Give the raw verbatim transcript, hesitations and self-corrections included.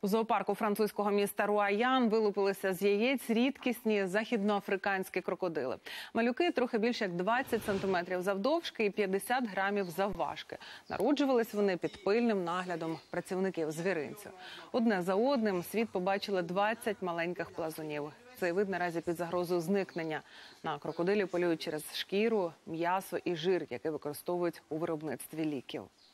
У зоопарку французького міста Руаян вилупилися з яєць рідкісні західноафриканські крокодили. Малюки трохи більше як двадцять сантиметрів завдовжки і п'ятдесят грамів завважки. Народжувались вони під пильним наглядом працівників звіринцю. Одне за одним світ побачили двадцять маленьких плазунів. Цей вид наразі під загрозою зникнення. На крокодилів полюють через шкіру, м'ясо і жир, які використовують у виробництві ліків.